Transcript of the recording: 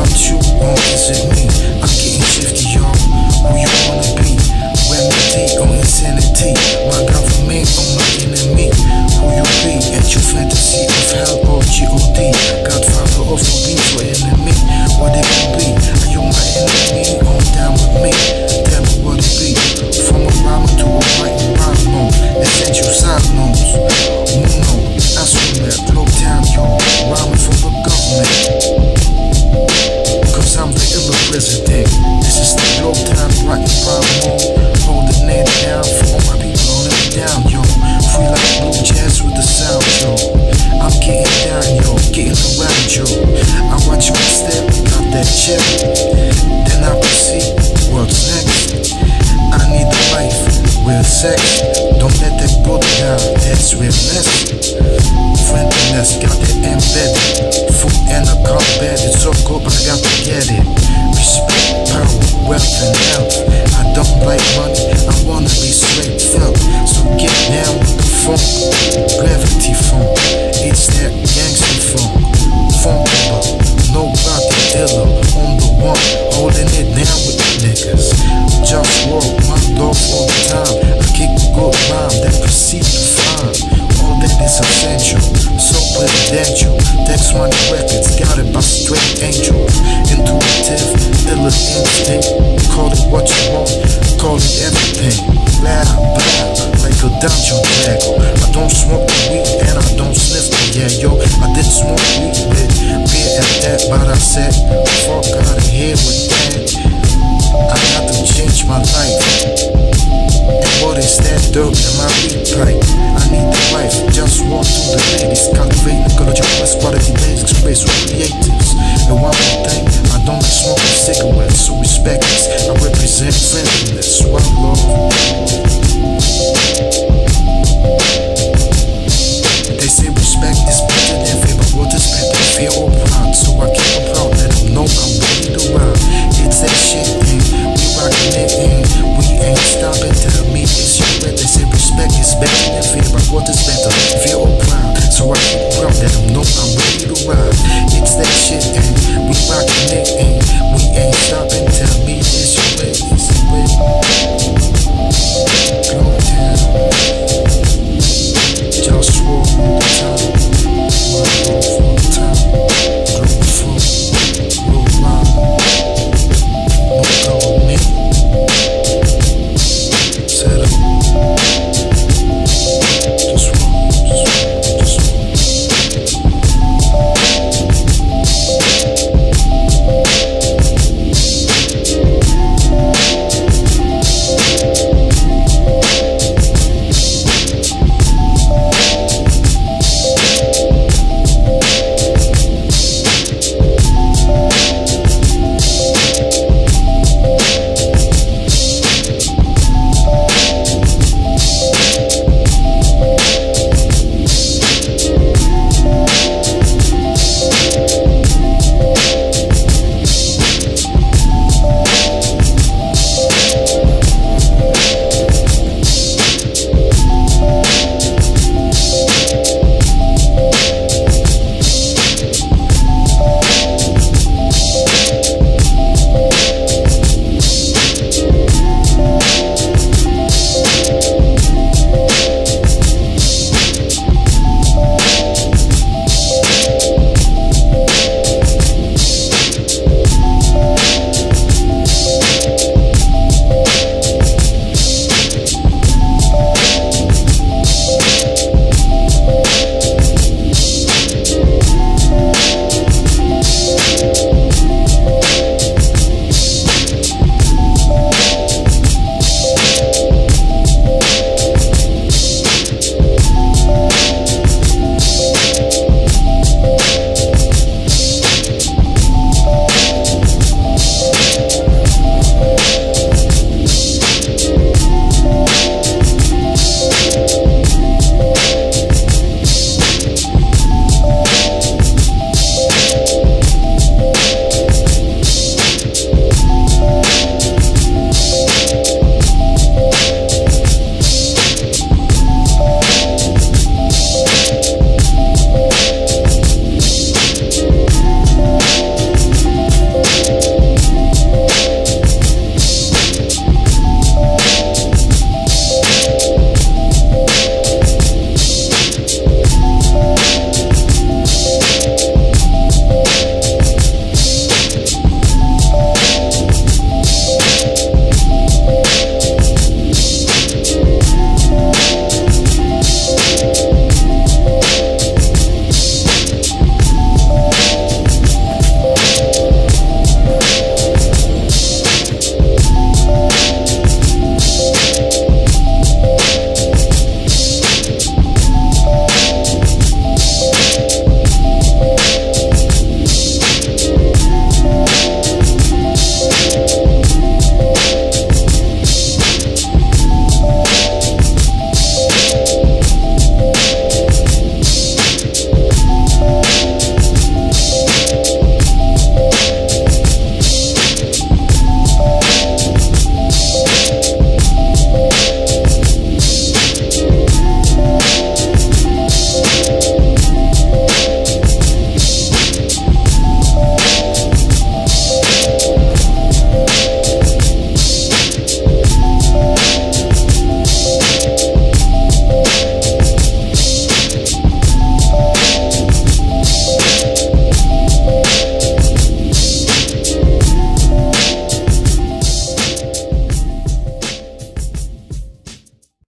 about you, or is it me? I'm getting shifty, y'all. Who you wanna be? Remedy or insanity? My government or my enemy? Who you be? At your fantasy of hell or G.O.D. Godfather of a beef or enemy? What it could be? Are you my enemy or down with me? Tell me what it be. From a rhyme to a writing rhyme mode. Essential side notes. Muno, I swim at blow down, y'all. Rhyming for the government. Cause I'm the illa president. This is the blow time writing rhyme mode. Holding it down for all my people holding it down, yo. Free like blue jazz with the sound, yo. I'm getting down, yo, getting around, yo. I watch my step, got that check. Then I proceed, what's next? I need a life, real sex. Don't let that go down, that's realness. Friendliness, got that embedded. Food and a combat, it's so good, but I got to get it. Respect, power, wealth, and health. I don't like money, I wanna be straight felt. So get down with the funk, gravity funk. It's that gangster funk, Funkula, nobody iller. On the one, holding it down with the niggas. JustWar, OneLove all the time. I kick a good rhyme that precedes the fine. All that is essential, so presidential. Text Money Records, got it by straight angels. Intuitive, iller instinct. Call it what you want, call it everything. Blah, blah, like a dungeon dragon. I don't smoke the weed and I don't sniff the yeah, yo. I did smoke weed with beer at that, but I said, fuck out of here with that. I got to change my life. And what is that dirt in my weed pipe? I need the life, just walk through the ladies. Cultivating ecological best quality basic space with creatives. And one more thing, I don't like smoking cigarettes, so respect